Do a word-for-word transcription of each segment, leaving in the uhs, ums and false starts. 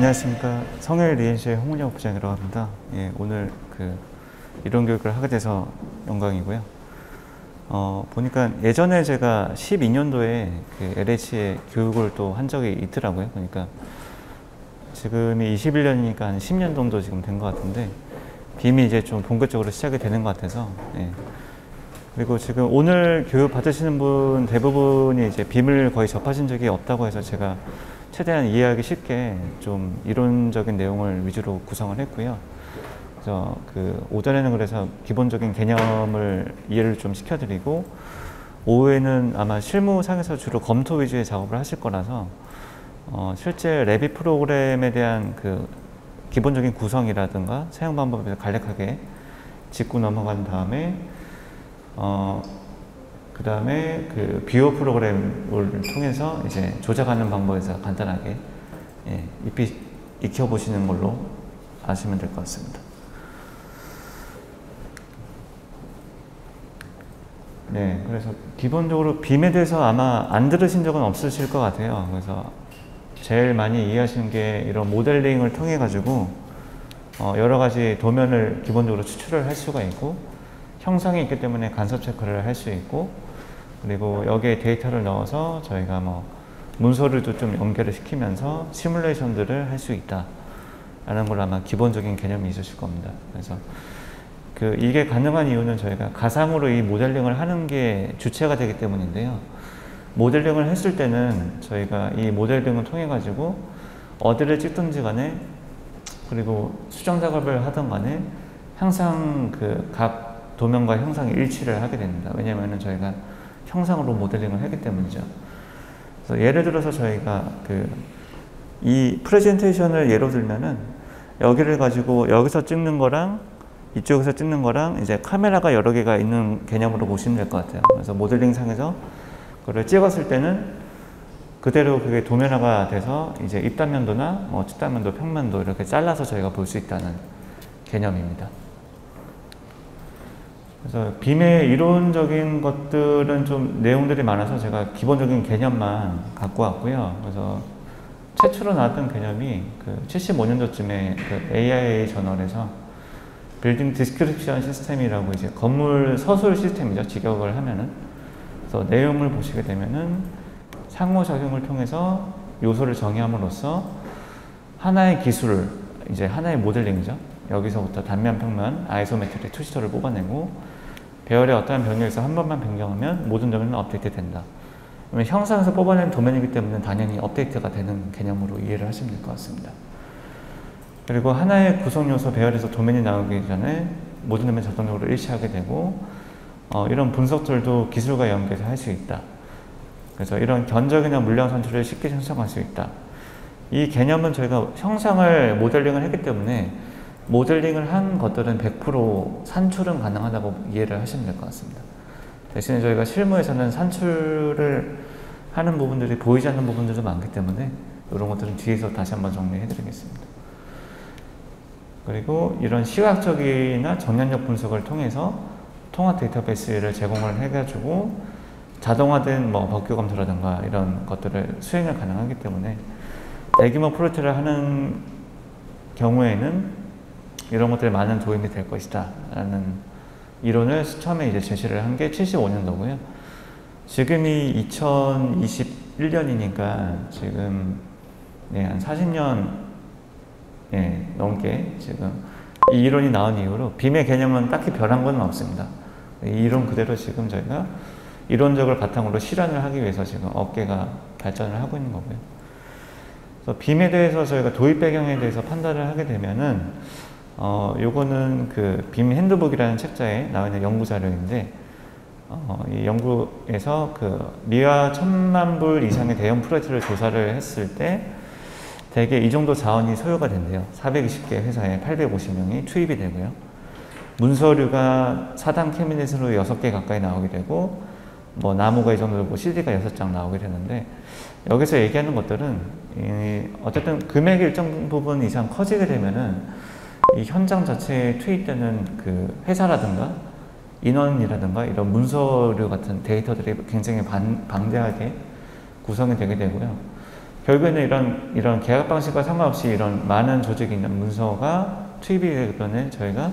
안녕하십니까. 성일 리엔시의 홍문영 부장이라고 합니다. 예, 오늘 그 이론 교육을 하게 돼서 영광이고요. 어, 보니까 예전에 제가 십이 년도에 그 엘에이치의 교육을 또 한 적이 있더라고요. 그러니까 지금이 이십일 년이니까 한 십 년 정도 지금 된 것 같은데, 빔이 이제 좀 본격적으로 시작이 되는 것 같아서, 예. 그리고 지금 오늘 교육 받으시는 분 대부분이 이제 빔을 거의 접하신 적이 없다고 해서 제가 최대한 이해하기 쉽게 좀 이론적인 내용을 위주로 구성을 했고요. 그래서 그 오전에는 그래서 기본적인 개념을 이해를 좀 시켜드리고, 오후에는 아마 실무상에서 주로 검토 위주의 작업을 하실 거라서 어, 실제 레빗 프로그램에 대한 그 기본적인 구성이라든가 사용 방법에 대해서 간략하게 짚고 넘어간 다음에 어, 그 다음에 그 뷰어 프로그램을 통해서 이제 조작하는 방법에서 간단하게 예, 익히, 익혀보시는 걸로 아시면 될 것 같습니다. 네, 그래서 기본적으로 빔에 대해서 아마 안 들으신 적은 없으실 것 같아요. 그래서 제일 많이 이해하시는 게 이런 모델링을 통해 가지고 어, 여러 가지 도면을 기본적으로 추출을 할 수가 있고, 형상이 있기 때문에 간섭 체크를 할 수 있고, 그리고 여기에 데이터를 넣어서 저희가 뭐 문서류도 좀 연결을 시키면서 시뮬레이션들을 할 수 있다 라는 걸 아마 기본적인 개념이 있으실 겁니다. 그래서 그 이게 가능한 이유는 저희가 가상으로 이 모델링을 하는 게 주체가 되기 때문인데요. 모델링을 했을 때는 저희가 이 모델링을 통해 가지고 어디를 찍든지 간에, 그리고 수정 작업을 하든 간에 항상 그 각 도면과 형상이 일치를 하게 됩니다. 왜냐면은 저희가 형상으로 모델링을 했기 때문이죠. 그래서 예를 들어서 저희가 그 이 프레젠테이션을 예로 들면은 여기를 가지고 여기서 찍는 거랑 이쪽에서 찍는 거랑 이제 카메라가 여러 개가 있는 개념으로 보시면 될 것 같아요. 그래서 모델링 상에서 그걸 찍었을 때는 그대로 그게 도면화가 돼서 이제 입단면도나 뭐 측단면도, 평면도 이렇게 잘라서 저희가 볼 수 있다는 개념입니다. 그래서 빔의 이론적인 것들은 좀 내용들이 많아서 제가 기본적인 개념만 갖고 왔고요. 그래서 최초로 나왔던 개념이 그 칠십오 년도쯤에 그 에이아이에이 저널에서 빌딩 디스크립션 시스템이라고, 이제 건물 서술 시스템이죠. 직역을 하면은. 그래서 내용을 보시게 되면은 상호작용을 통해서 요소를 정의함으로써 하나의 기술, 이제 하나의 모델링이죠. 여기서부터 단면, 평면, 아이소메트릭 투시터를 뽑아내고 배열의 어떠한 변경에서 한 번만 변경하면 모든 도면은 업데이트 된다. 형상에서 뽑아낸 도면이기 때문에 당연히 업데이트가 되는 개념으로 이해를 하시면 될 것 같습니다. 그리고 하나의 구성 요소 배열에서 도면이 나오기 전에 모든 도면이 자동적으로 일치하게 되고, 어, 이런 분석들도 기술과 연계해서 할 수 있다. 그래서 이런 견적이나 물량 산출을 쉽게 형성할 수 있다. 이 개념은 저희가 형상을 모델링을 했기 때문에 모델링을 한 것들은 백 퍼센트 산출은 가능하다고 이해를 하시면 될 것 같습니다. 대신에 저희가 실무에서는 산출을 하는 부분들이 보이지 않는 부분들도 많기 때문에 이런 것들은 뒤에서 다시 한번 정리해 드리겠습니다. 그리고 이런 시각적이나 정량적 분석을 통해서 통합 데이터베이스를 제공을 해가지고 자동화된 뭐 법규 검토라든가 이런 것들을 수행을 가능하기 때문에 대규모 프로젝트를 하는 경우에는 이런 것들이 많은 도움이 될 것이다 라는 이론을 처음에 이제 제시를 한 게 칠십오 년도고요. 지금이 이천이십일 년이니까 지금 네, 한 사십 년 예, 넘게 지금 이 이론이 나온 이후로 빔의 개념은 딱히 변한 건 없습니다. 이 이론 그대로 지금 저희가 이론적을 바탕으로 실현을 하기 위해서 지금 업계가 발전을 하고 있는 거고요. 그래서 빔에 대해서 저희가 도입 배경에 대해서 판단을 하게 되면은 어, 요거는 그 빔 핸드북이라는 책자에 나와 있는 연구 자료인데, 어, 이 연구에서 그 미화 천만 불 이상의 대형 프로젝트를 조사를 했을 때 대개 이 정도 자원이 소요가 된대요. 사백이십 개 회사에 팔백오십 명이 투입이 되고요. 문서류가 사당 캐비넷으로 여섯 개 가까이 나오게 되고, 뭐 나무가 이 정도 되고 씨디가 여섯 장 나오게 되는데, 여기서 얘기하는 것들은 이 어쨌든 금액이 일정 부분 이상 커지게 되면은 이 현장 자체에 투입되는 그 회사라든가 인원이라든가 이런 문서류 같은 데이터들이 굉장히 반, 방대하게 구성이 되게 되고요. 결국에는 이런, 이런 계약 방식과 상관없이 이런 많은 조직이 있는 문서가 투입이 되기 때문에 저희가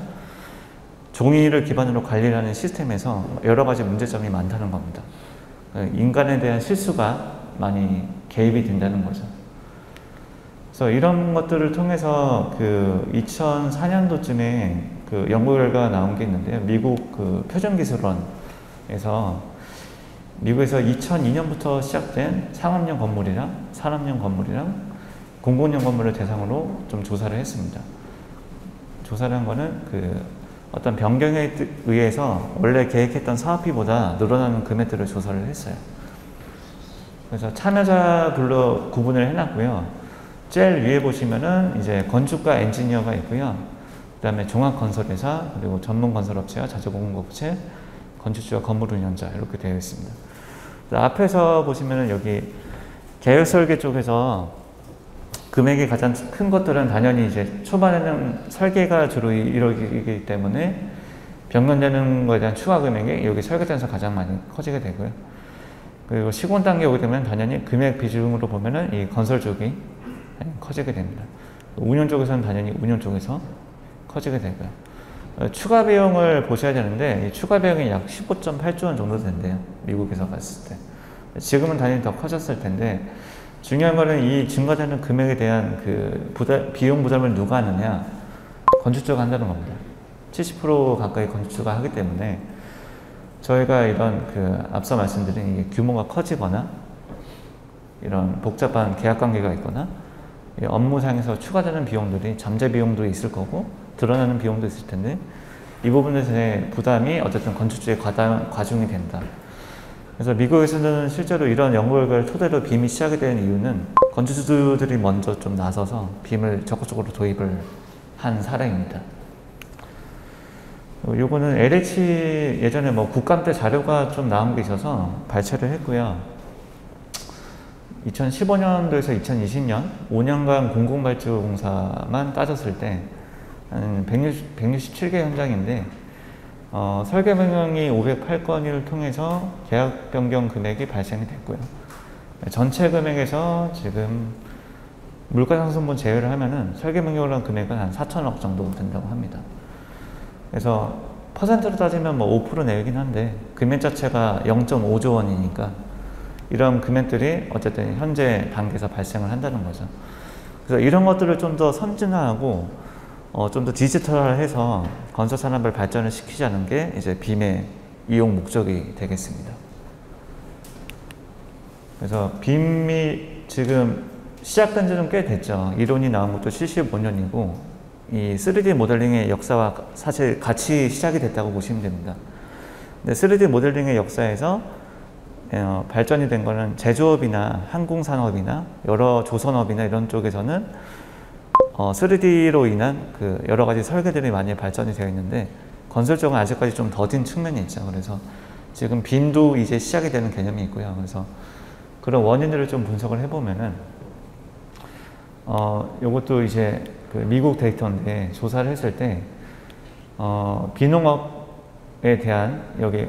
종이를 기반으로 관리를 하는 시스템에서 여러 가지 문제점이 많다는 겁니다. 인간에 대한 실수가 많이 개입이 된다는 거죠. 그래서 이런 것들을 통해서 그 이천사 년도쯤에 그 연구 결과가 나온 게 있는데요. 미국 그 표준기술원에서 미국에서 이천이 년부터 시작된 상업용 건물이랑 산업용 건물이랑 공공용 건물을 대상으로 좀 조사를 했습니다. 조사를 한 거는 그 어떤 변경에 의해서 원래 계획했던 사업비보다 늘어나는 금액들을 조사를 했어요. 그래서 참여자별로 구분을 해놨고요. 제일 위에 보시면은 이제 건축가 엔지니어가 있고요. 그 다음에 종합건설회사, 그리고 전문건설업체와 자재공급업체, 건축주와 건물운영자 이렇게 되어 있습니다. 앞에서 보시면은 여기 계획설계 쪽에서 금액이 가장 큰 것들은 당연히 이제 초반에는 설계가 주로 이루어지기 때문에 변경되는 것에 대한 추가 금액이 여기 설계단에서 가장 많이 커지게 되고요. 그리고 시공 단계 오게 되면 당연히 금액 비중으로 보면은 이 건설 쪽이 커지게 됩니다. 운영 쪽에서는 당연히 운영 쪽에서 커지게 되고요. 추가 비용을 보셔야 되는데 이 추가 비용이 약 십오 점 팔 조 원 정도 된대요. 미국에서 봤을 때. 지금은 당연히 더 커졌을 텐데 중요한 거는 이 증가되는 금액에 대한 그 부담, 비용 부담을 누가 하느냐? 건축주가 한다는 겁니다. 칠십 퍼센트 가까이 건축주가 하기 때문에 저희가 이런 그 앞서 말씀드린 이게 규모가 커지거나 이런 복잡한 계약 관계가 있거나 업무상에서 추가되는 비용들이 잠재 비용도 있을 거고 드러나는 비용도 있을 텐데 이 부분에서의 부담이 어쨌든 건축주에 과당, 과중이 된다. 그래서 미국에서는 실제로 이런 연구 결과를 토대로 빔이 시작이 되는 이유는 건축주들이 먼저 좀 나서서 빔을 적극적으로 도입을 한 사례입니다. 요거는 엘에이치 예전에 뭐 국감 때 자료가 좀 나온 게 있어서 발췌를 했고요. 이천십오 년도에서 이천이십 년 오 년간 공공발주공사만 따졌을 때 한 백육십칠 개 현장인데 어, 설계 변경이 오백팔 건을 통해서 계약 변경 금액이 발생이 됐고요. 전체 금액에서 지금 물가상승분 제외를 하면은 설계 변경을 한 금액은 한 사천억 정도 된다고 합니다. 그래서 퍼센트로 따지면 뭐 오 퍼센트 내외긴 한데 금액 자체가 영 점 오 조 원이니까 이런 금액들이 어쨌든 현재 단계에서 발생을 한다는 거죠. 그래서 이런 것들을 좀 더 선진화하고 어, 좀 더 디지털화해서 건설 산업을 발전을 시키자는 게 이제 빔의 이용 목적이 되겠습니다. 그래서 빔이 지금 시작된 지는 꽤 됐죠. 이론이 나온 것도 칠십오 년이고 이 쓰리디 모델링의 역사와 사실 같이 시작이 됐다고 보시면 됩니다. 근데 쓰리디 모델링의 역사에서 어, 발전이 된 거는 제조업이나 항공산업이나 여러 조선업이나 이런 쪽에서는 어, 쓰리디로 인한 그 여러 가지 설계들이 많이 발전이 되어 있는데 건설 쪽은 아직까지 좀 더딘 측면이 있죠. 그래서 지금 빔도 이제 시작이 되는 개념이 있고요. 그래서 그런 원인들을 좀 분석을 해보면은 어, 요것도 이제 그 미국 데이터인데 조사를 했을 때 어, 비농업에 대한 여기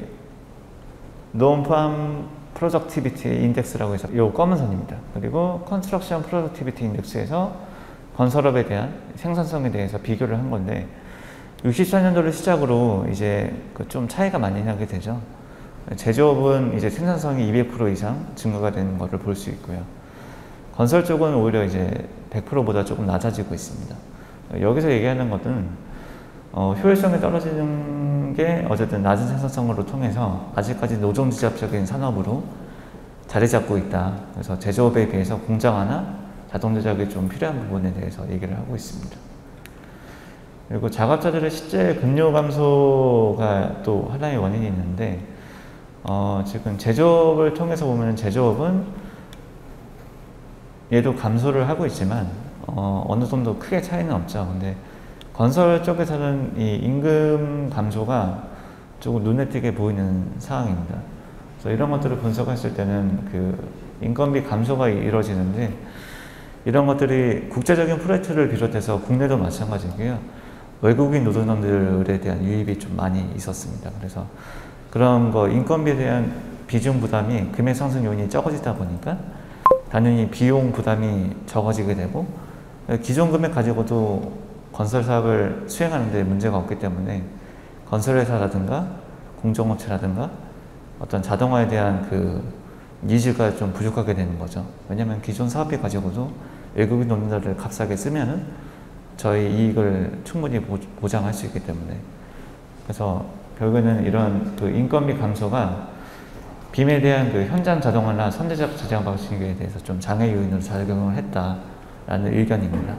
논팜 프로덕티비티 인덱스라고 해서 요 검은 선입니다. 그리고 컨스트럭션 프로덕티비티 인덱스에서 건설업에 대한 생산성에 대해서 비교를 한 건데 육십사 년도를 시작으로 이제 그 좀 차이가 많이 나게 되죠. 제조업은 이제 생산성이 이백 퍼센트 이상 증가가 되는 것을 볼 수 있고요. 건설 쪽은 오히려 이제 백 퍼센트보다 조금 낮아지고 있습니다. 여기서 얘기하는 것은 어, 효율성이 떨어지는 게 어쨌든 낮은 생산성으로 통해서 아직까지 노동집약적인 산업으로 자리 잡고 있다. 그래서 제조업에 비해서 공장 하나 자동 제작이 좀 필요한 부분에 대해서 얘기를 하고 있습니다. 그리고 작업자들의 실제 급료 감소가 또 하나의 원인이 있는데 어, 지금 제조업을 통해서 보면 제조업은 얘도 감소를 하고 있지만 어, 어느 정도 크게 차이는 없죠. 근데 건설 쪽에서는 이 임금 감소가 조금 눈에 띄게 보이는 상황입니다. 그래서 이런 것들을 분석했을 때는 그 인건비 감소가 이루어지는데 이런 것들이 국제적인 프로젝트를 비롯해서 국내도 마찬가지고요. 외국인 노동자들에 대한 유입이 좀 많이 있었습니다. 그래서 그런 거 인건비에 대한 비중 부담이 금액 상승 요인이 적어지다 보니까 당연히 비용 부담이 적어지게 되고 기존 금액 가지고도 건설 사업을 수행하는 데 문제가 없기 때문에 건설회사라든가 공정업체라든가 어떤 자동화에 대한 그 니즈가 좀 부족하게 되는 거죠. 왜냐하면 기존 사업비 가지고도 외국인 노동자를 값싸게 쓰면은 저희 이익을 충분히 보장할 수 있기 때문에, 그래서 결국에는 이런 그 인건비 감소가 빔에 대한 그 현장 자동화나 선제적 제작 방식에 대해서 좀 장애 요인으로 작용을 했다라는 의견입니다.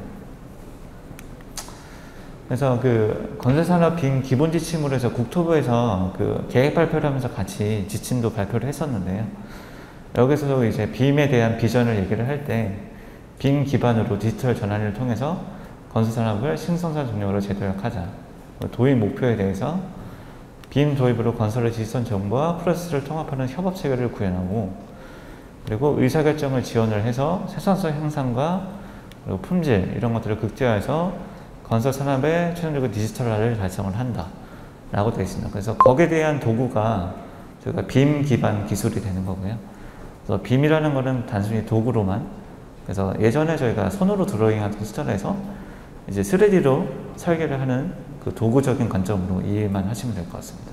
그래서 그 건설산업 빔 기본 지침으로 해서 국토부에서 그 계획 발표를 하면서 같이 지침도 발표를 했었는데요. 여기서도 이제 빔에 대한 비전을 얘기를 할 때 빔 기반으로 디지털 전환을 통해서 건설산업을 신성산 동력으로 재도약하자. 도입 목표에 대해서 빔 도입으로 건설의 지선 정보와 프로세스를 통합하는 협업 체계를 구현하고, 그리고 의사결정을 지원을 해서 생산성 향상과 그리고 품질 이런 것들을 극대화해서 건설 산업의 최종적인 디지털화를 달성을 한다 라고 되어 있습니다. 그래서 거기에 대한 도구가 저희가 빔 기반 기술이 되는 거고요. 그래서 빔이라는 거는 단순히 도구로만, 그래서 예전에 저희가 손으로 드로잉하던 시절에서 이제 쓰리디로 설계를 하는 그 도구적인 관점으로 이해만 하시면 될 것 같습니다.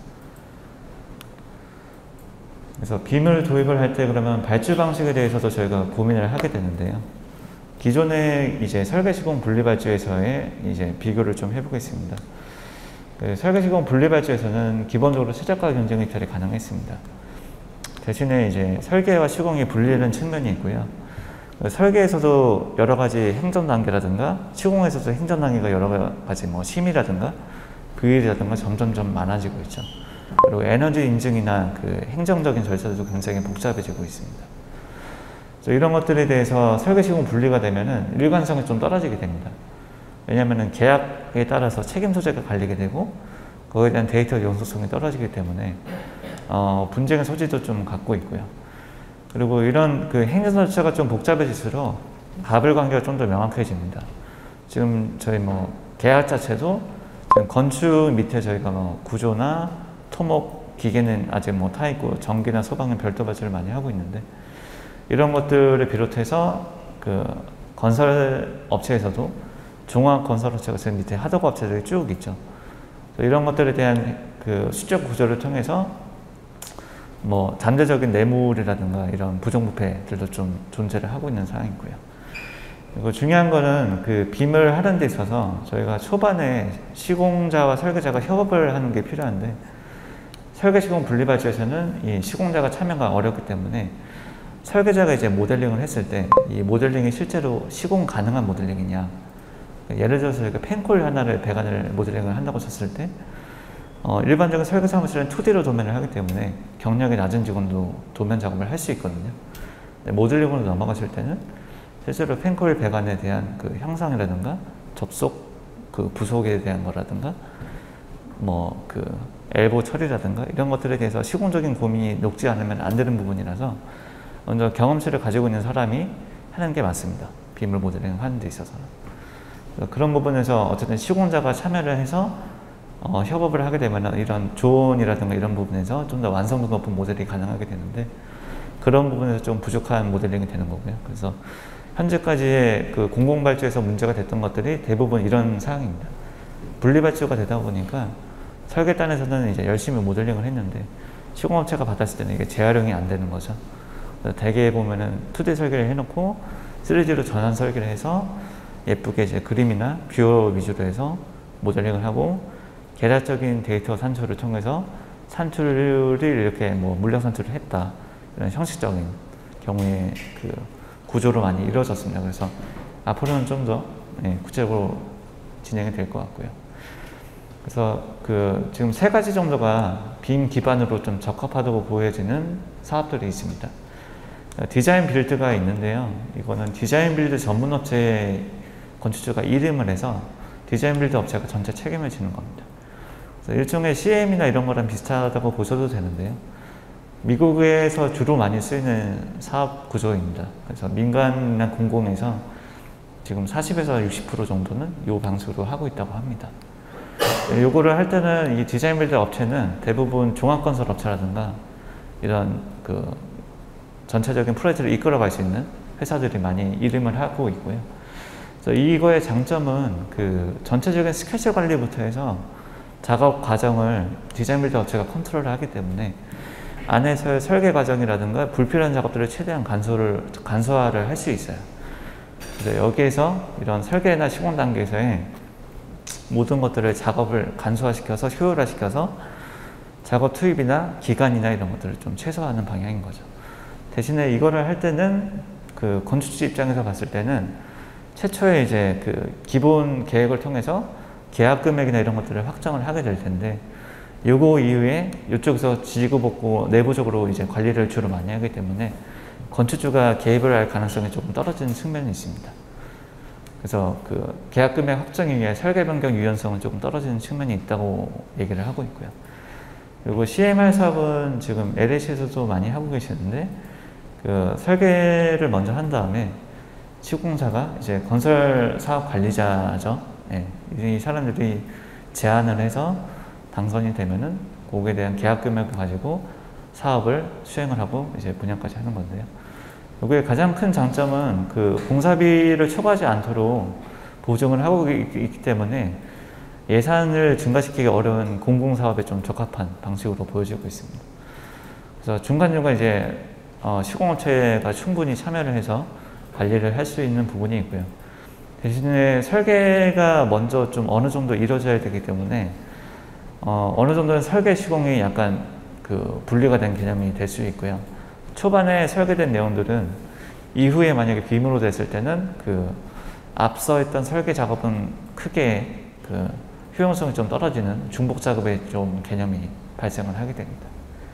그래서 빔을 도입을 할 때 그러면 발주 방식에 대해서도 저희가 고민을 하게 되는데요. 기존의 이제 설계시공 분리발주에서의 이제 비교를 좀 해보겠습니다. 그 설계시공 분리발주에서는 기본적으로 최저가 경쟁 이탈이 가능했습니다. 대신에 이제 설계와 시공이 분리되는 측면이 있고요. 그 설계에서도 여러 가지 행정 단계라든가 시공에서도 행정 단계가 여러 가지 뭐 심의라든가 부일이라든가 점점점 많아지고 있죠. 그리고 에너지 인증이나 그 행정적인 절차도 굉장히 복잡해지고 있습니다. 이런 것들에 대해서 설계시공 분리가 되면은 일관성이 좀 떨어지게 됩니다. 왜냐하면 계약에 따라서 책임 소재가 갈리게 되고 거기에 대한 데이터 연속성이 떨어지기 때문에 어, 분쟁의 소지도 좀 갖고 있고요. 그리고 이런 그 행정 절차가 좀 복잡해질수록 가불 관계가 좀 더 명확해집니다. 지금 저희 뭐 계약 자체도 지금 건축 밑에 저희가 뭐 구조나 토목 기계는 아직 뭐 타 있고 전기나 소방은 별도 발주를 많이 하고 있는데, 이런 것들을 비롯해서 그 건설 업체에서도 종합 건설 업체가 지금 밑에 하도급 업체들이 쭉 있죠. 이런 것들에 대한 그 수적 구조를 통해서 뭐 잠재적인 뇌물이라든가 이런 부정부패들도 좀 존재를 하고 있는 상황이고요. 그리고 중요한 거는 그 빔을 하는 데 있어서 저희가 초반에 시공자와 설계자가 협업을 하는 게 필요한데, 설계시공 분리발주에서는 이 시공자가 참여가 어렵기 때문에 설계자가 이제 모델링을 했을 때 이 모델링이 실제로 시공 가능한 모델링이냐, 예를 들어서 저희가 펜콜 하나를 배관을 모델링을 한다고 쳤을 때 어, 일반적인 설계 사무실은 투디로 도면을 하기 때문에 경력이 낮은 직원도 도면 작업을 할 수 있거든요. 모델링으로 넘어갔을 때는 실제로 펜콜 배관에 대한 그 형상이라든가 접속 그 부속에 대한 거라든가 뭐 그 엘보 처리라든가 이런 것들에 대해서 시공적인 고민이 녹지 않으면 안 되는 부분이라서 먼저 경험치를 가지고 있는 사람이 하는 게 맞습니다. 빔을 모델링 하는 데 있어서는. 그런 부분에서 어쨌든 시공자가 참여를 해서 어, 협업을 하게 되면 이런 조언이라든가 이런 부분에서 좀 더 완성도 높은 모델이 가능하게 되는데, 그런 부분에서 좀 부족한 모델링이 되는 거고요. 그래서 현재까지의 그 공공발주에서 문제가 됐던 것들이 대부분 이런 상황입니다. 분리발주가 되다 보니까 설계단에서는 이제 열심히 모델링을 했는데 시공업체가 받았을 때는 이게 재활용이 안 되는 거죠. 대개 보면은 투디 설계를 해놓고 쓰리디로 전환 설계를 해서 예쁘게 이제 그림이나 뷰어 위주로 해서 모델링을 하고 계략적인 데이터 산출을 통해서 산출을 이렇게 뭐 물량 산출을 했다, 이런 형식적인 경우에 그 구조로 많이 이루어졌습니다. 그래서 앞으로는 좀 더 예, 구체적으로 진행이 될 것 같고요. 그래서 그 지금 세 가지 정도가 빔 기반으로 좀 적합하다고 보여지는 사업들이 있습니다. 디자인 빌드가 있는데요. 이거는 디자인 빌드 전문 업체 건축주가 이름을 해서 디자인 빌드 업체가 전체 책임을 지는 겁니다. 그래서 일종의 씨엠이나 이런 거랑 비슷하다고 보셔도 되는데요. 미국에서 주로 많이 쓰이는 사업 구조입니다. 그래서 민간이나 공공에서 지금 사십에서 육십 퍼센트 정도는 이 방식으로 하고 있다고 합니다. 요거를 할 때는 이 디자인 빌드 업체는 대부분 종합건설 업체라든가 이런 그 전체적인 프로젝트를 이끌어갈 수 있는 회사들이 많이 이름을 하고 있고요. 그래서 이거의 장점은 그 전체적인 스케줄 관리부터 해서 작업 과정을 디자인 빌드 업체가 컨트롤을 하기 때문에 안에서의 설계 과정이라든가 불필요한 작업들을 최대한 간소를, 간소화를 할 수 있어요. 그래서 여기에서 이런 설계나 시공 단계에서의 모든 것들을 작업을 간소화시켜서 효율화시켜서 작업 투입이나 기간이나 이런 것들을 좀 최소화하는 방향인 거죠. 대신에 이거를 할 때는 그 건축주 입장에서 봤을 때는 최초에 이제 그 기본 계획을 통해서 계약 금액이나 이런 것들을 확정을 하게 될 텐데 요거 이후에 이쪽에서 지지고 볶고 내부적으로 이제 관리를 주로 많이 하기 때문에 건축주가 개입을 할 가능성이 조금 떨어지는 측면이 있습니다. 그래서 그 계약 금액 확정 이후에 설계 변경 유연성은 조금 떨어지는 측면이 있다고 얘기를 하고 있고요. 그리고 씨엠알 사업은 지금 엘에이치에서도 많이 하고 계시는데 그 설계를 먼저 한 다음에 시공사가 이제 건설 사업 관리자죠. 네, 이 사람들이 제안을 해서 당선이 되면은 거기에 대한 계약 금액을 가지고 사업을 수행을 하고 이제 분양까지 하는 건데요. 여기에 가장 큰 장점은 그 공사비를 초과하지 않도록 보증을 하고 있기 때문에 예산을 증가시키기 어려운 공공사업에 좀 적합한 방식으로 보여지고 있습니다. 그래서 중간중간 이제 어 시공업체가 충분히 참여를 해서 관리를 할 수 있는 부분이 있고요. 대신에 설계가 먼저 좀 어느 정도 이루어져야 되기 때문에 어 어느 정도는 설계 시공이 약간 그 분리가 된 개념이 될 수 있고요. 초반에 설계된 내용들은 이후에 만약에 빔으로 됐을 때는 그 앞서 했던 설계 작업은 크게 그 효용성이 좀 떨어지는 중복 작업의 좀 개념이 발생을 하게 됩니다.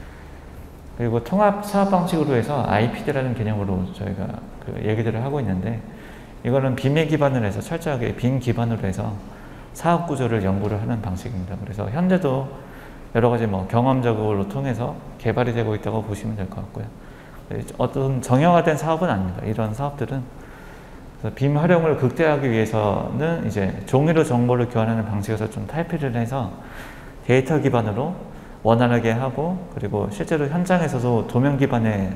그리고 통합 사업 방식으로 해서 아이피디라는 개념으로 저희가 그 얘기들을 하고 있는데 이거는 빔에 기반을 해서 철저하게 빔 기반으로 해서 사업 구조를 연구를 하는 방식입니다. 그래서 현재도 여러 가지 뭐 경험적으로 통해서 개발이 되고 있다고 보시면 될 것 같고요. 어떤 정형화된 사업은 아닙니다. 이런 사업들은 빔 활용을 극대화하기 위해서는 이제 종이로 정보를 교환하는 방식에서 좀 탈피를 해서 데이터 기반으로 원활하게 하고 그리고 실제로 현장에서도 도면 기반의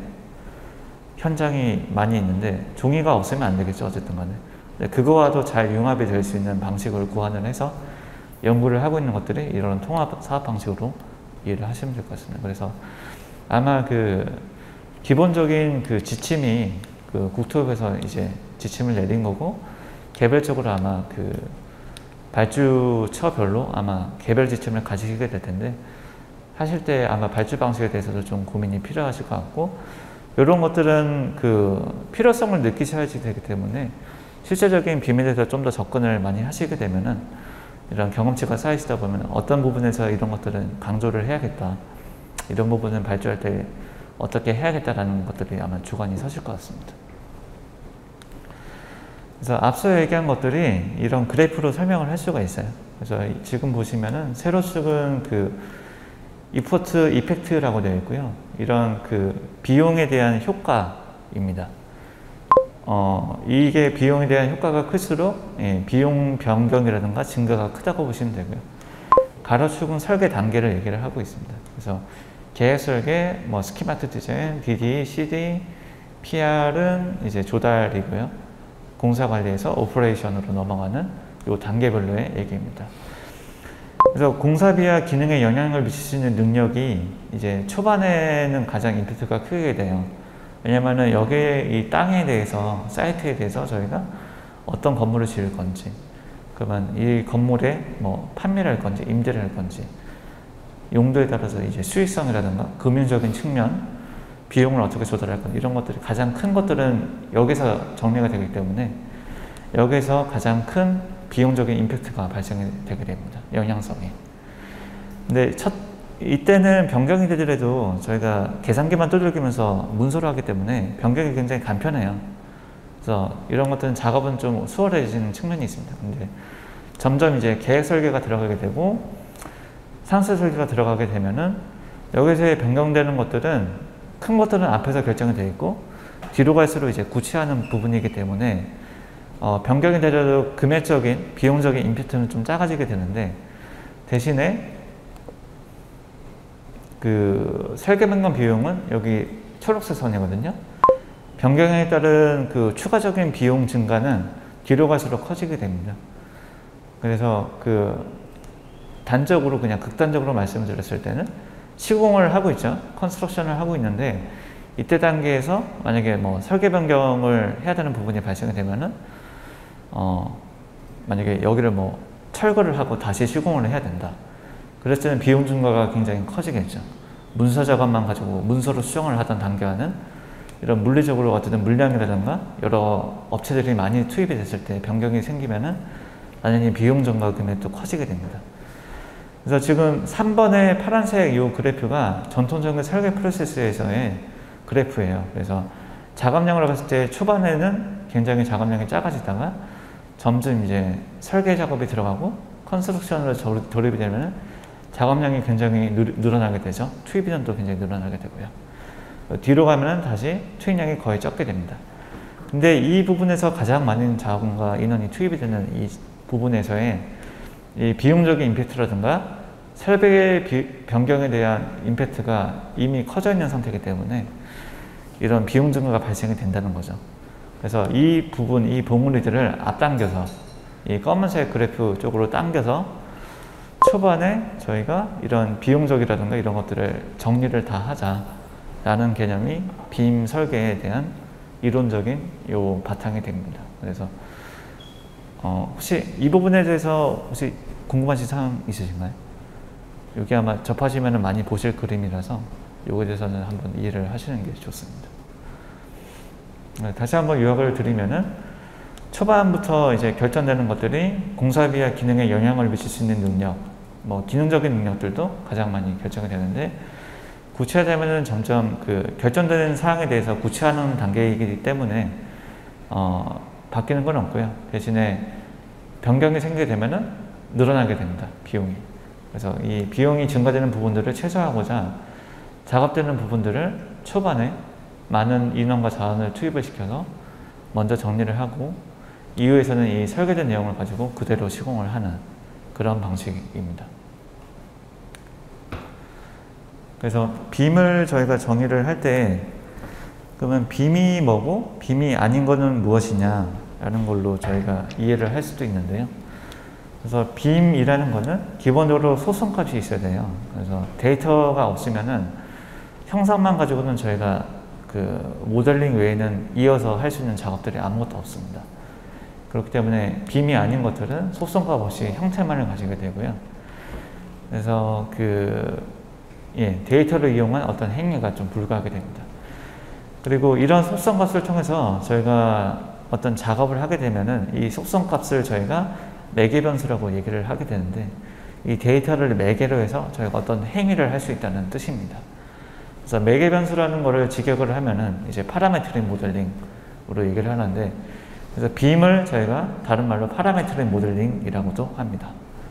현장이 많이 있는데 종이가 없으면 안 되겠죠. 어쨌든 간에. 그거와도 잘 융합이 될 수 있는 방식을 구현을 해서 연구를 하고 있는 것들이 이런 통합 사업 방식으로 이해를 하시면 될 것 같습니다. 그래서 아마 그 기본적인 그 지침이 그 국토부에서 이제 지침을 내린 거고 개별적으로 아마 그 발주처별로 아마 개별 지침을 가지게 될 텐데 하실 때 아마 발주 방식에 대해서도 좀 고민이 필요하실 것 같고 이런 것들은 그 필요성을 느끼셔야지 되기 때문에 실제적인 빔에 대해서 좀 더 접근을 많이 하시게 되면은 이런 경험치가 쌓이시다 보면 어떤 부분에서 이런 것들은 강조를 해야겠다 이런 부분은 발주할 때 어떻게 해야겠다라는 것들이 아마 주관이 서실 것 같습니다. 그래서 앞서 얘기한 것들이 이런 그래프로 설명을 할 수가 있어요. 그래서 지금 보시면은 세로 측은 그 이포트 이펙트라고 되어 있고요. 이런 그 비용에 대한 효과입니다. 어, 이게 비용에 대한 효과가 클수록 예, 비용 변경이라든가 증가가 크다고 보시면 되고요. 가로축은 설계 단계를 얘기를 하고 있습니다. 그래서 계획 설계, 뭐 스키마트 디자인, 디디, 씨디, 피알은 이제 조달이고요. 공사 관리에서 오퍼레이션으로 넘어가는 이 단계별로의 얘기입니다. 그래서 공사비와 기능에 영향을 미칠 수 있는 능력이 이제 초반에는 가장 임팩트가 크게 돼요. 왜냐면은 여기에 이 땅에 대해서, 사이트에 대해서 저희가 어떤 건물을 지을 건지, 그러면 이 건물에 뭐 판매를 할 건지, 임대를 할 건지, 용도에 따라서 이제 수익성이라든가 금융적인 측면, 비용을 어떻게 조달할 건지 이런 것들이 가장 큰 것들은 여기서 정리가 되기 때문에 여기서 가장 큰 비용적인 임팩트가 발생이 되게 됩니다. 영향성이. 근데 첫 이때는 변경이 되더라도 저희가 계산기만 두들기면서 문서로 하기 때문에 변경이 굉장히 간편해요. 그래서 이런 것들은 작업은 좀 수월해지는 측면이 있습니다. 근데 점점 이제 계획 설계가 들어가게 되고 상세 설계가 들어가게 되면은 여기서의 변경되는 것들은 큰 것들은 앞에서 결정이 되어 있고 뒤로 갈수록 이제 구체화하는 부분이기 때문에 어, 변경이 되더라도 금액적인 비용적인 임팩트는 좀 작아지게 되는데 대신에 그 설계 변경 비용은 여기 초록색 선이거든요. 변경에 따른 그 추가적인 비용 증가는 뒤로 갈수록 커지게 됩니다. 그래서 그 단적으로 그냥 극단적으로 말씀을 드렸을 때는 시공을 하고 있죠. 컨스트럭션을 하고 있는데 이때 단계에서 만약에 뭐 설계 변경을 해야 되는 부분이 발생이 되면은 어 만약에 여기를 뭐 철거를 하고 다시 시공을 해야 된다. 그랬을 때는 비용 증가가 굉장히 커지겠죠. 문서 작업만 가지고 문서로 수정을 하던 단계와는 이런 물리적으로 어쨌든 물량이라든가 여러 업체들이 많이 투입이 됐을 때 변경이 생기면은 당연히 비용 증가 금액도 커지게 됩니다. 그래서 지금 삼 번의 파란색 이 그래프가 전통적인 설계 프로세스에서의 그래프예요. 그래서 작업량으로 봤을 때 초반에는 굉장히 작업량이 작아지다가 점점 이제 설계 작업이 들어가고 컨스트럭션으로 돌입이 되면 작업량이 굉장히 늘어나게 되죠. 투입 인원도 굉장히 늘어나게 되고요. 뒤로 가면 다시 투입량이 거의 적게 됩니다. 근데 이 부분에서 가장 많은 자원과 인원이 투입이 되는 이 부분에서의 이 비용적인 임팩트라든가 설계 변경에 대한 임팩트가 이미 커져 있는 상태이기 때문에 이런 비용 증가가 발생이 된다는 거죠. 그래서 이 부분, 이 봉우리들을 앞당겨서 이 검은색 그래프 쪽으로 당겨서 초반에 저희가 이런 비용적이라든가 이런 것들을 정리를 다 하자라는 개념이 빔 설계에 대한 이론적인 요 바탕이 됩니다. 그래서 어 혹시 이 부분에 대해서 혹시 궁금하신 사항 있으신가요? 여기 아마 접하시면 많이 보실 그림이라서 요거에 대해서는 한번 이해를 하시는 게 좋습니다. 네, 다시 한번 요약을 드리면은 초반부터 이제 결정되는 것들이 공사비와 기능에 영향을 미칠 수 있는 능력, 뭐 기능적인 능력들도 가장 많이 결정이 되는데 구체화되면은 점점 그 결정되는 사항에 대해서 구체화하는 단계이기 때문에 어, 바뀌는 건 없고요. 대신에 변경이 생기게 되면은 늘어나게 됩니다. 비용이. 그래서 이 비용이 증가되는 부분들을 최소화하고자 작업되는 부분들을 초반에 많은 인원과 자원을 투입을 시켜서 먼저 정리를 하고 이후에서는 이 설계된 내용을 가지고 그대로 시공을 하는 그런 방식입니다. 그래서 빔을 저희가 정의를 할 때 그러면 빔이 뭐고 빔이 아닌 거는 무엇이냐 라는 걸로 저희가 이해를 할 수도 있는데요. 그래서 빔이라는 거는 기본적으로 소수값이 있어야 돼요. 그래서 데이터가 없으면은 형상만 가지고는 저희가 그 모델링 외에는 이어서 할 수 있는 작업들이 아무것도 없습니다. 그렇기 때문에 빔이 아닌 것들은 속성값 없이 형태만을 가지게 되고요. 그래서 그 예, 데이터를 이용한 어떤 행위가 좀 불가하게 됩니다. 그리고 이런 속성값을 통해서 저희가 어떤 작업을 하게 되면은 이 속성값을 저희가 매개 변수라고 얘기를 하게 되는데 이 데이터를 매개로 해서 저희가 어떤 행위를 할 수 있다는 뜻입니다. 그래서 매개 변수라는 거를 직역을 하면은 이제 파라메트릭 모델링으로 얘기를 하는데 그래서 빔을 저희가 다른 말로 파라메트릭 모델링이라고도 합니다.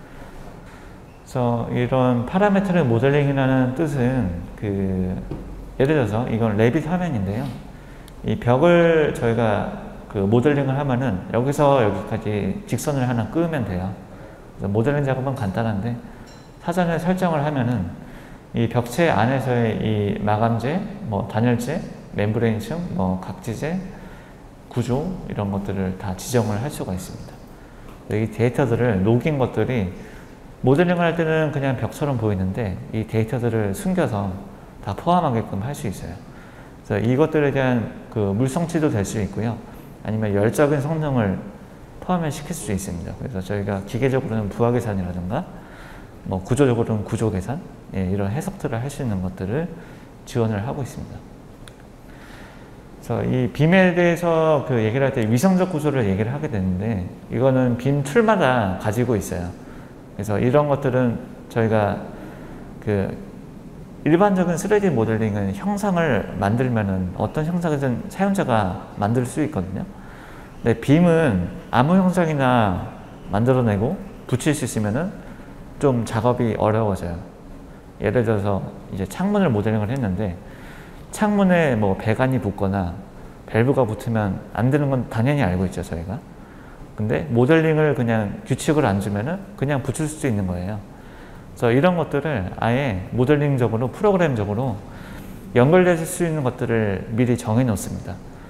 그래서 이런 파라메트릭 모델링이라는 뜻은 그 예를 들어서 이건 레빗 화면인데요. 이 벽을 저희가 그 모델링을 하면은 여기서 여기까지 직선을 하나 끄면 돼요. 그래서 모델링 작업은 간단한데 사전에 설정을 하면은 이 벽체 안에서의 이 마감재, 뭐 단열재, 멤브레인층, 뭐 각지재, 구조 이런 것들을 다 지정을 할 수가 있습니다. 이 데이터들을 녹인 것들이 모델링을 할 때는 그냥 벽처럼 보이는데 이 데이터들을 숨겨서 다 포함하게끔 할 수 있어요. 그래서 이것들에 대한 그 물성치도 될 수 있고요. 아니면 열적인 성능을 포함을 시킬 수 있습니다. 그래서 저희가 기계적으로는 부하 계산이라든가 뭐 구조적으로는 구조 계산 예, 이런 해석들을 할 수 있는 것들을 지원을 하고 있습니다. 그래서 이 빔에 대해서 그 얘기를 할 때 위성적 구조를 얘기를 하게 되는데 이거는 빔 툴마다 가지고 있어요. 그래서 이런 것들은 저희가 그 일반적인 쓰리디 모델링은 형상을 만들면은 어떤 형상이든 사용자가 만들 수 있거든요. 근데 빔은 아무 형상이나 만들어내고 붙일 수 있으면은 좀 작업이 어려워져요. 예를 들어서 이제 창문을 모델링을 했는데 창문에 뭐 배관이 붙거나 밸브가 붙으면 안 되는 건 당연히 알고 있죠, 저희가. 근데 모델링을 그냥 규칙을 안 주면은 그냥 붙일 수 있는 거예요. 그래서 이런 것들을 아예 모델링적으로 프로그램적으로 연결될 수 있는 것들을 미리 정해 놓습니다.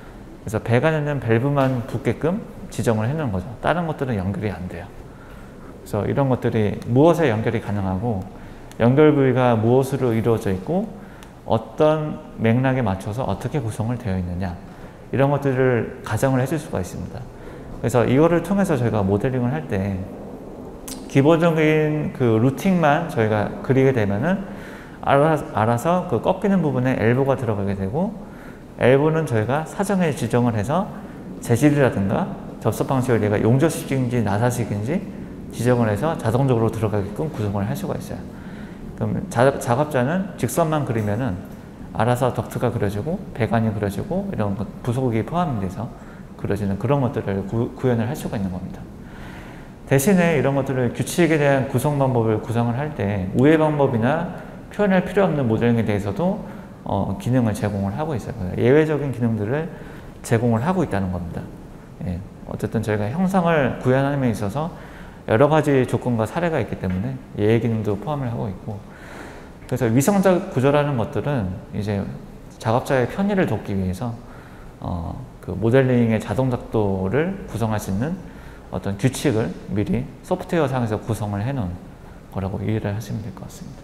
그래서 배관에는 밸브만 붙게끔 지정을 해놓은 거죠. 다른 것들은 연결이 안 돼요. 그래서 이런 것들이 무엇에 연결이 가능하고 연결 부위가 무엇으로 이루어져 있고 어떤 맥락에 맞춰서 어떻게 구성을 되어 있느냐 이런 것들을 가정을 해줄 수가 있습니다. 그래서 이거를 통해서 저희가 모델링을 할 때 기본적인 그 루팅만 저희가 그리게 되면은 알아서, 알아서 그 꺾이는 부분에 엘보가 들어가게 되고 엘보는 저희가 사전에 지정을 해서 재질이라든가 접속 방식을 얘가 용접식인지 나사식인지 지정을 해서 자동적으로 들어가게끔 구성을 할 수가 있어요. 그럼 자, 작업자는 직선만 그리면은 알아서 덕트가 그려지고 배관이 그려지고 이런 것, 부속이 포함돼서 그려지는 그런 것들을 구, 구현을 할 수가 있는 겁니다. 대신에 이런 것들을 규칙에 대한 구성 방법을 구성을 할 때 우회 방법이나 표현할 필요 없는 모델링에 대해서도 어, 기능을 제공을 하고 있어요. 예외적인 기능들을 제공을 하고 있다는 겁니다. 예, 어쨌든 저희가 형상을 구현함에 있어서 여러 가지 조건과 사례가 있기 때문에 예외 기능도 포함을 하고 있고, 그래서 위성적 구조라는 것들은 이제 작업자의 편의를 돕기 위해서 어, 그 모델링의 자동 작도를 구성할 수 있는 어떤 규칙을 미리 소프트웨어 상에서 구성을 해 놓은 거라고 이해를 하시면 될 것 같습니다.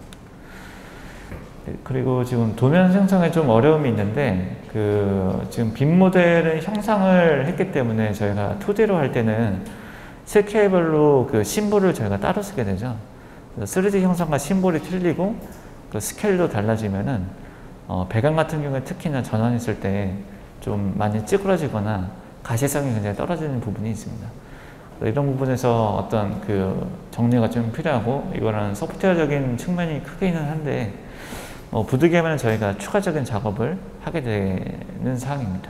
그리고 지금 도면 생성에 좀 어려움이 있는데, 그 지금 빔 모델은 형상을 했기 때문에 저희가 투디로 할 때는 스케일별로 그 심볼을 저희가 따로 쓰게 되죠. 쓰리디 형상과 심볼이 틀리고 그 스케일도 달라지면은 어, 배관 같은 경우에 특히나 전환했을 때 좀 많이 찌그러지거나 가시성이 굉장히 떨어지는 부분이 있습니다. 이런 부분에서 어떤 그 정리가 좀 필요하고, 이거는 소프트웨어적인 측면이 크기는 한데 어, 부득이하면 저희가 추가적인 작업을 하게 되는 사항입니다.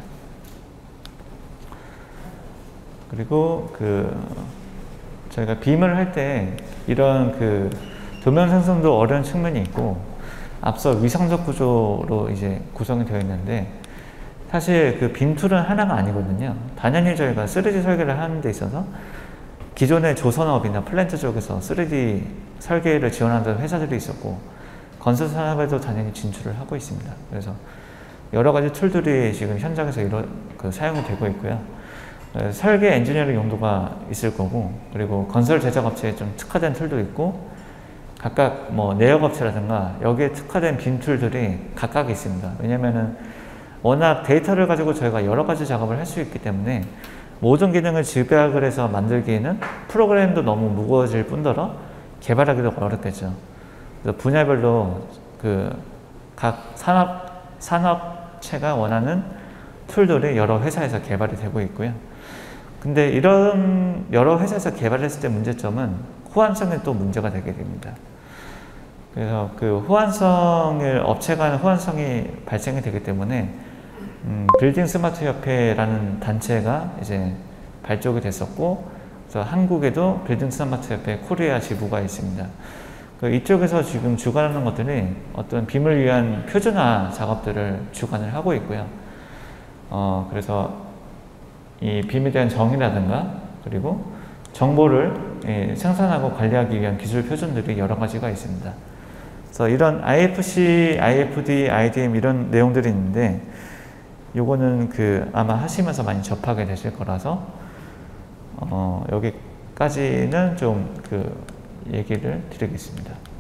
그리고 그 저희가 빔을 할 때 이런 그 도면 생성도 어려운 측면이 있고, 앞서 위성적 구조로 이제 구성이 되어 있는데, 사실 그 빔 툴은 하나가 아니거든요. 당연히 저희가 쓰리디 설계를 하는 데 있어서 기존의 조선업이나 플랜트 쪽에서 쓰리디 설계를 지원하는 회사들이 있었고, 건설 산업에도 당연히 진출을 하고 있습니다. 그래서 여러 가지 툴들이 지금 현장에서 이러, 그 사용이 되고 있고요. 설계 엔지니어링 용도가 있을 거고, 그리고 건설 제작 업체에 좀 특화된 툴도 있고, 각각 뭐 내역 업체라든가 여기에 특화된 빔 툴들이 각각 있습니다. 왜냐면은 워낙 데이터를 가지고 저희가 여러 가지 작업을 할 수 있기 때문에 모든 기능을 집약을 해서 만들기에는 프로그램도 너무 무거워질 뿐더러 개발하기도 어렵겠죠. 그래서 분야별로 그 각 산업, 산업체가 원하는 툴들이 여러 회사에서 개발이 되고 있고요. 근데 이런 여러 회사에서 개발했을 때 문제점은 호환성에 또 문제가 되게 됩니다. 그래서 그 호환성을, 업체 간 호환성이 발생이 되기 때문에 음, 빌딩 스마트 협회라는 단체가 이제 발족이 됐었고, 그래서 한국에도 빌딩 스마트 협회 코리아 지부가 있습니다. 그 이쪽에서 지금 주관하는 것들이 어떤 빔을 위한 표준화 작업들을 주관을 하고 있고요. 어, 그래서 이 빔에 대한 정의라든가 그리고 정보를 예, 생산하고 관리하기 위한 기술 표준들이 여러 가지가 있습니다. 그래서 이런 아이에프씨, 아이에프디, 아이디엠 이런 내용들이 있는데, 요거는 그 아마 하시면서 많이 접하게 되실 거라서 어, 여기까지는 좀 그 얘기를 드리겠습니다.